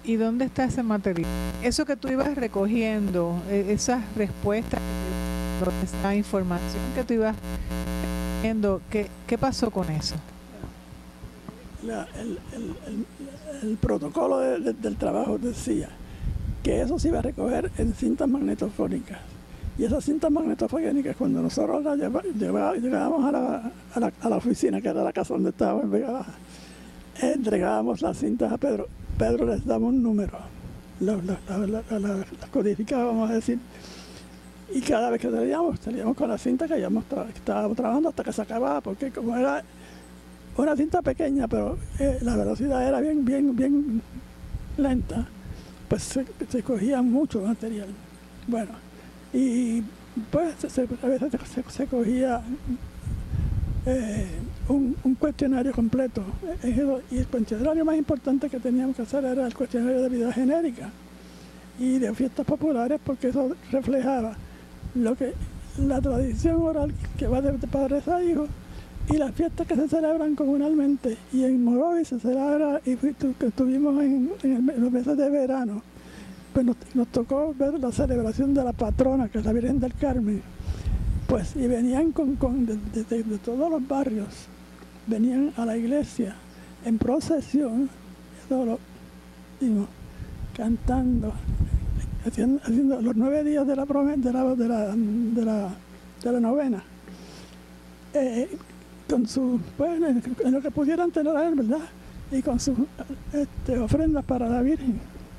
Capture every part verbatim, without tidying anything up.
¿Y dónde está ese material? Eso que tú ibas recogiendo, eh, esas respuestas, esa información que tú ibas recogiendo, ¿qué, qué pasó con eso? La, el, el, el, el protocolo de, de, del trabajo decía que eso se iba a recoger en cintas magnetofónicas. Y esas cintas magnetofónicas, cuando nosotros las lleva, lleva, llegábamos a la, a, la, a la oficina, que era la casa donde estábamos en Vega Baja, entregábamos las cintas a Pedro. Pedro les daba un número, las la, la, la, la, la codificábamos, a decir, y cada vez que salíamos, salíamos con la cinta que, habíamos tra que estábamos trabajando hasta que se acababa, porque como era una cinta pequeña, pero eh, la velocidad era bien, bien, bien lenta, pues se, se cogía mucho material. Bueno, y pues se, a veces se, se cogía eh, un, un cuestionario completo, y el cuestionario más importante que teníamos que hacer era el cuestionario de vida genérica y de fiestas populares, porque eso reflejaba lo que la tradición oral que va de padres a hijos y las fiestas que se celebran comunalmente. Y en Morovis se celebra, y que estuvimos en, en, el, en los meses de verano, pues nos, nos tocó ver la celebración de la patrona, que es la Virgen del Carmen. Pues, y venían con, con de, de, de, de todos los barrios, venían a la iglesia en procesión, eso lo digo, cantando, haciendo, haciendo los nueve días de la, de la, de la, de la, de la novena. Eh, con su, pues, en lo que pudieran tener a él, ¿verdad? Y con sus este, ofrendas para la Virgen.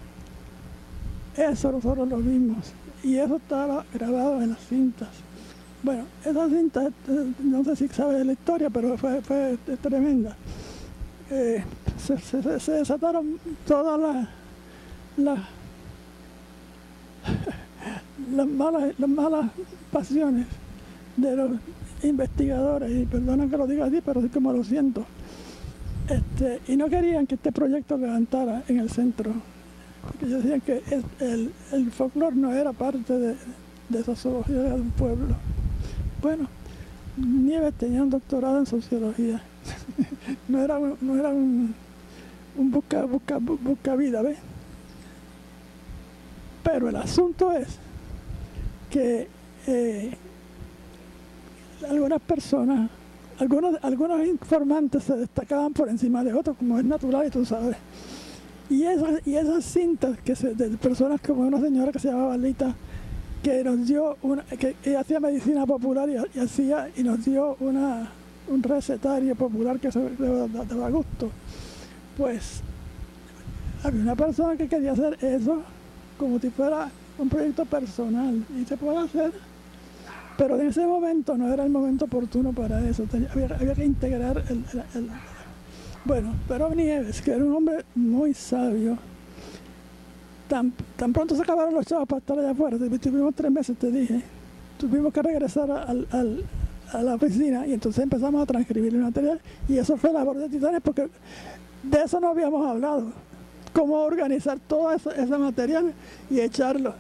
Eso nosotros lo vimos, y eso estaba grabado en las cintas. Bueno, esa cinta, no sé si sabes la historia, pero fue, fue tremenda. Eh, se, se, se desataron todas las, las, las, malas, las malas pasiones de los investigadores, y perdona que lo diga así, pero sí como lo siento, este, y no querían que este proyecto levantara en el centro, porque ellos decían que el, el, el folclore no era parte de, de sociología de un pueblo. Bueno, Nieves tenía un doctorado en sociología, no era, un, no era un, un busca, busca, busca vida, ¿ves? Pero el asunto es que eh, algunas personas, algunos, algunos informantes se destacaban por encima de otros, como es natural, y tú sabes. Y esas, y esas cintas que se, de personas como una señora que se llamaba Lita, que nos dio una, que, que hacía medicina popular y, y hacía y nos dio una, un recetario popular que se daba gusto. Pues había una persona que quería hacer eso como si fuera un proyecto personal, y se puede hacer, pero en ese momento no era el momento oportuno para eso. Tenía, había, había que integrar el, el, el... Bueno, pero Nieves, que era un hombre muy sabio, tan, tan pronto se acabaron los chavos para estar allá afuera, tuvimos tres meses, te dije, tuvimos que regresar al, al, a la oficina, y entonces empezamos a transcribir el material, y eso fue labor de titanes, porque de eso no habíamos hablado, cómo organizar todo ese, ese material y echarlo.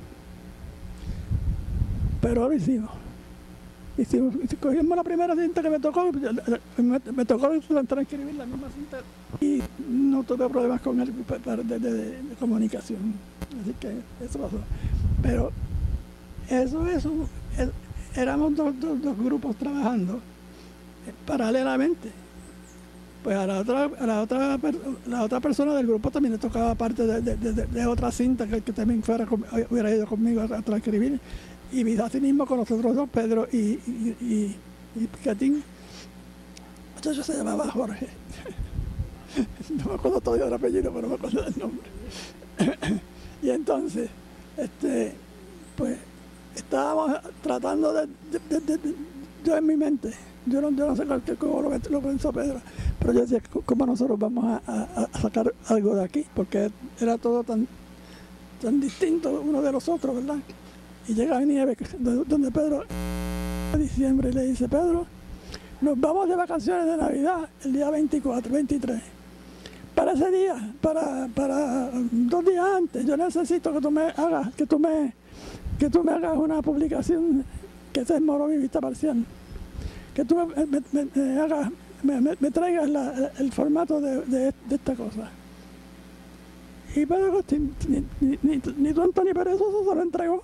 Pero lo hicimos. Hicimos, cogimos la primera cinta que me tocó, me, me tocó transcribir la misma cinta, y no tuve problemas con él de, de, de, de comunicación. Así que eso pasó. Pero eso es un, es, éramos dos, dos, dos grupos trabajando paralelamente. Pues a la otra, a la otra, la otra persona del grupo también le tocaba parte de, de, de, de otra cinta que, que también fuera, hubiera ido conmigo a, a transcribir. Y así mismo con nosotros dos, Pedro y, y, y, y Picatín. Entonces se llamaba Jorge. No me acuerdo todavía del apellido, pero me acuerdo del nombre. Y entonces, este, pues, estábamos tratando de, de, de, de yo en mi mente, yo no, yo no sé cómo lo, lo pensó Pedro, pero yo decía, ¿cómo nosotros vamos a, a, a sacar algo de aquí? Porque era todo tan, tan distinto uno de los otros, ¿verdad? Y llega Nieves, donde Pedro, en diciembre, y le dice, Pedro, nos vamos de vacaciones de Navidad el día veinticuatro, veintitrés. Para ese día, para, para dos días antes, yo necesito que tú me hagas, que tú me, que tú me hagas una publicación que sea en Morovis Vista Parcial. Que tú me, me, me, me hagas, me, me, me traigas la, el formato de, de, de esta cosa. Y Pedro Agustín, ni, ni, ni, ni tú, Antonio Perezoso, se lo entregó.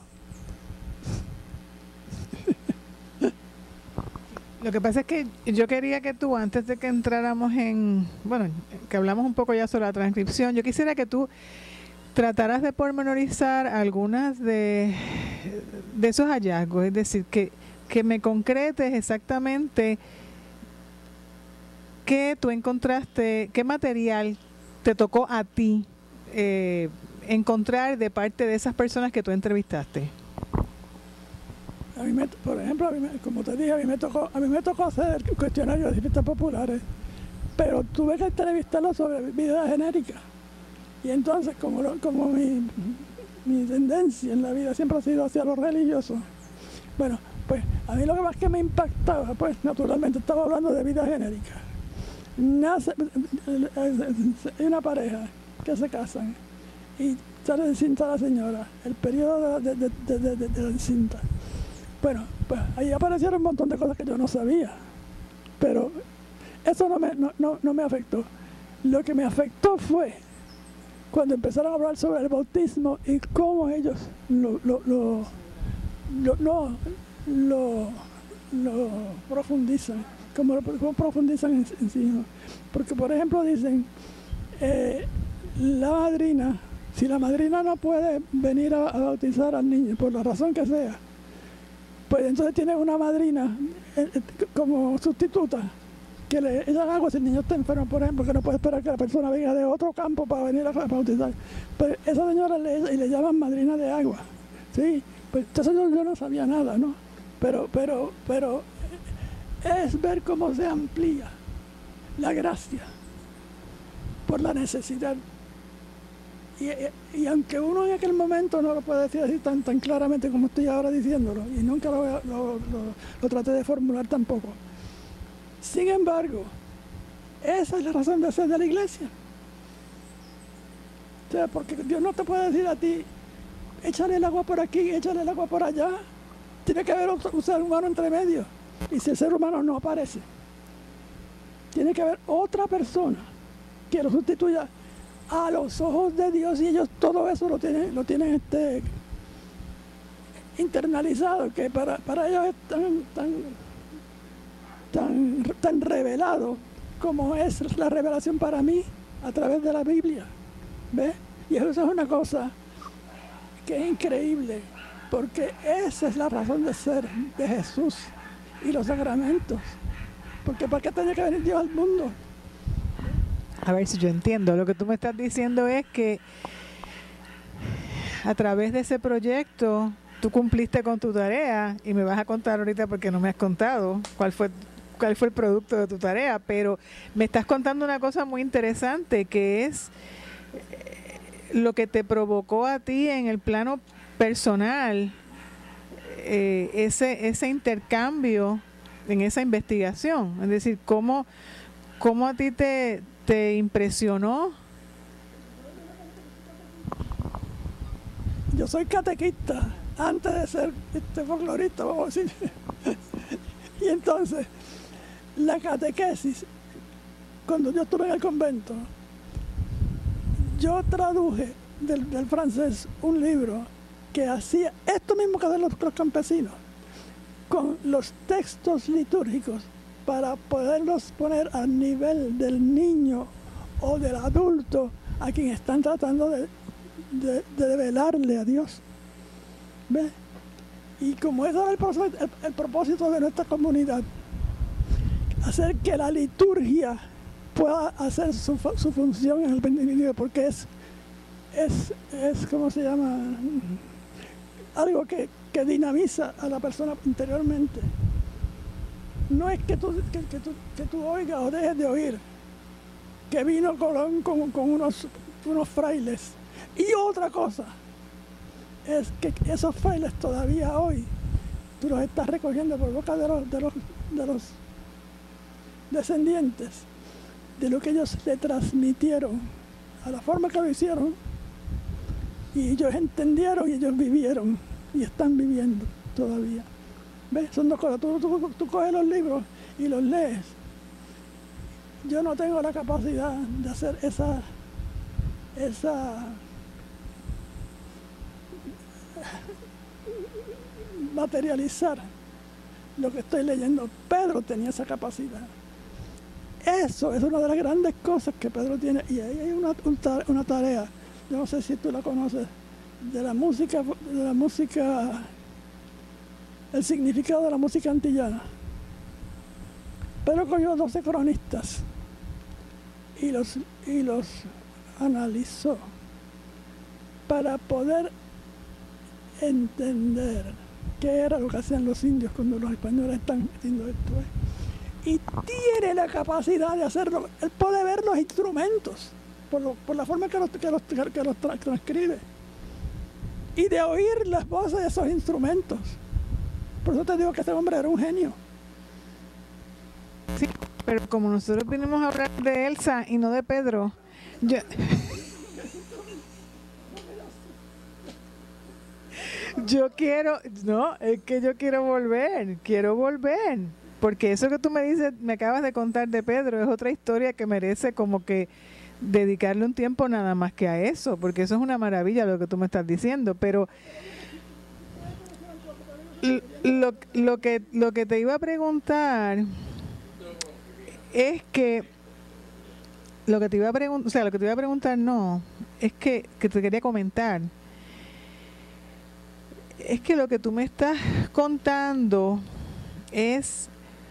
Lo que pasa es que yo quería que tú, antes de que entráramos en, bueno, que hablamos un poco ya sobre la transcripción, yo quisiera que tú trataras de pormenorizar algunas de, de esos hallazgos, es decir, que, que me concretes exactamente qué tú encontraste, qué material te tocó a ti eh, encontrar de parte de esas personas que tú entrevistaste. A mí me, por ejemplo, a mí me, como te dije, a mí me tocó, a mí me tocó hacer cuestionarios de fiestas populares, pero tuve que entrevistarlos sobre vida genérica. Y entonces, como, lo, como mi, mi tendencia en la vida siempre ha sido hacia lo religioso, bueno, pues a mí lo que más que me impactaba, pues naturalmente estaba hablando de vida genérica. Nace, hay una pareja que se casan y sale encinta la señora, el periodo de, de, de, de, de, de la encinta. Bueno, pues ahí aparecieron un montón de cosas que yo no sabía, pero eso no me, no, no, no me afectó. Lo que me afectó fue cuando empezaron a hablar sobre el bautismo y cómo ellos lo, lo, lo, lo, no, lo, lo profundizan, cómo, lo, cómo profundizan en, en sí mismos. Porque, por ejemplo, dicen, eh, la madrina, si la madrina no puede venir a, a bautizar al niño, por la razón que sea, pues entonces tiene una madrina eh, eh, como sustituta, que le echan agua si el niño está enfermo, por ejemplo, que no puede esperar que la persona venga de otro campo para venir a bautizar. Pero esa señora le, le llaman madrina de agua, ¿sí? Pues entonces yo, yo no sabía nada, ¿no? Pero, pero, pero es ver cómo se amplía la gracia por la necesidad. Y, y, y aunque uno en aquel momento no lo puede decir así tan, tan claramente como estoy ahora diciéndolo, y nunca lo, lo, lo, lo traté de formular tampoco, sin embargo, esa es la razón de ser de la iglesia. O sea, porque Dios no te puede decir a ti, échale el agua por aquí, échale el agua por allá. Tiene que haber otro, un ser humano entre medio. Y si el ser humano no aparece, tiene que haber otra persona que lo sustituya a los ojos de Dios, y ellos todo eso lo tienen, lo tienen este, internalizado, que para, para ellos es tan, tan, tan, tan revelado como es la revelación para mí a través de la Biblia. ¿Ves? Y eso es una cosa que es increíble, porque esa es la razón de ser de Jesús y los sacramentos. Porque ¿para qué tenía que venir Dios al mundo? A ver si yo entiendo. Lo que tú me estás diciendo es que a través de ese proyecto tú cumpliste con tu tarea, y me vas a contar ahorita porque no me has contado cuál fue, cuál fue el producto de tu tarea, pero me estás contando una cosa muy interesante, que es lo que te provocó a ti en el plano personal, eh, ese, ese intercambio en esa investigación. Es decir, cómo, cómo a ti te... ¿te impresionó? Yo soy catequista antes de ser este folclorista, vamos a decir. Y entonces, la catequesis, cuando yo estuve en el convento, yo traduje del, del francés un libro que hacía esto mismo que hacen los, los campesinos, con los textos litúrgicos, para poderlos poner al nivel del niño o del adulto a quien están tratando de, de, de develarle a Dios. ¿Ves? Y como ese era el, el, el propósito de nuestra comunidad, hacer que la liturgia pueda hacer su, su función en el individuo, porque es, es, es, ¿cómo se llama? Algo que, que dinamiza a la persona interiormente. No es que tú, que, que, tú, que tú oigas o dejes de oír que vino Colón con, con unos, unos frailes. Y otra cosa es que esos frailes todavía hoy tú los estás recogiendo por boca de los, de los, de los descendientes de lo que ellos le transmitieron a la forma que lo hicieron, y ellos entendieron y ellos vivieron y están viviendo todavía. ¿Ves? Son dos cosas. Tú, tú, tú coges los libros y los lees. Yo no tengo la capacidad de hacer esa, esa materializar lo que estoy leyendo. Pedro tenía esa capacidad. Eso es una de las grandes cosas que Pedro tiene. Y ahí hay una, una tarea, yo no sé si tú la conoces, de la música, de la música, el significado de la música antillana. Pedro cogió doce cronistas y los, y los analizó para poder entender qué era lo que hacían los indios cuando los españoles están haciendo esto. ¿eh? Y tiene la capacidad de hacerlo. Él puede ver los instrumentos por, lo, por la forma que los, que los, que los tra transcribe y de oír las voces de esos instrumentos. Por eso te digo que este hombre era un genio. Sí, pero como nosotros vinimos a hablar de Elsa y no de Pedro, yo... Yo quiero, no, es que yo quiero volver, quiero volver, porque eso que tú me dices, me acabas de contar de Pedro, es otra historia que merece como que dedicarle un tiempo nada más que a eso, porque eso es una maravilla lo que tú me estás diciendo, pero lo, lo, que, lo que te iba a preguntar es que, lo que te iba a preguntar, o sea, lo que te iba a preguntar no, es que, que te quería comentar. Es que lo que tú me estás contando es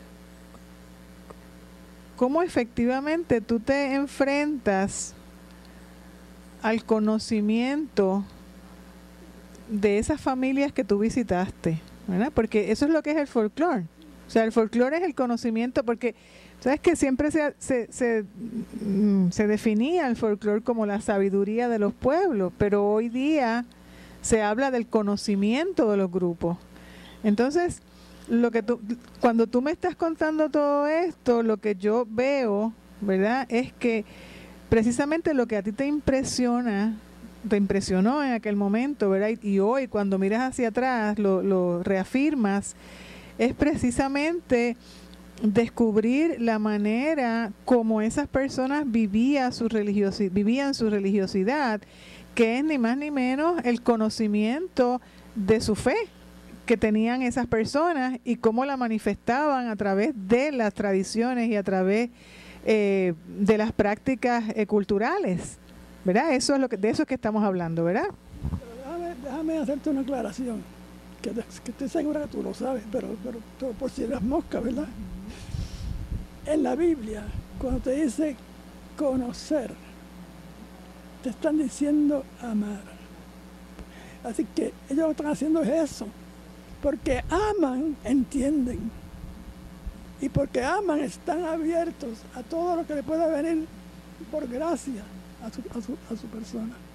cómo efectivamente tú te enfrentas al conocimiento de esas familias que tú visitaste, ¿verdad? Porque eso es lo que es el folclore. O sea, el folclore es el conocimiento, porque sabes que siempre se, se, se, se definía el folclore como la sabiduría de los pueblos, pero hoy día se habla del conocimiento de los grupos. Entonces, lo que tú, cuando tú me estás contando todo esto, lo que yo veo, ¿verdad?, es que precisamente lo que a ti te impresiona, te impresionó en aquel momento, ¿verdad?, y hoy cuando miras hacia atrás lo, lo reafirmas, es precisamente descubrir la manera como esas personas vivían su religiosidad, vivían su religiosidad, que es ni más ni menos el conocimiento de su fe que tenían esas personas y cómo la manifestaban a través de las tradiciones y a través eh, de las prácticas eh, culturales, ¿verdad? Eso es lo que, de eso es que estamos hablando, ¿verdad? Déjame, déjame hacerte una aclaración, que, que estoy segura que tú lo sabes, pero, pero, pero por si eres mosca, ¿verdad? En la Biblia, cuando te dice conocer, te están diciendo amar. Así que ellos lo que están haciendo es eso. Porque aman, entienden. Y porque aman, están abiertos a todo lo que le pueda venir por gracia a su, a su, a su persona.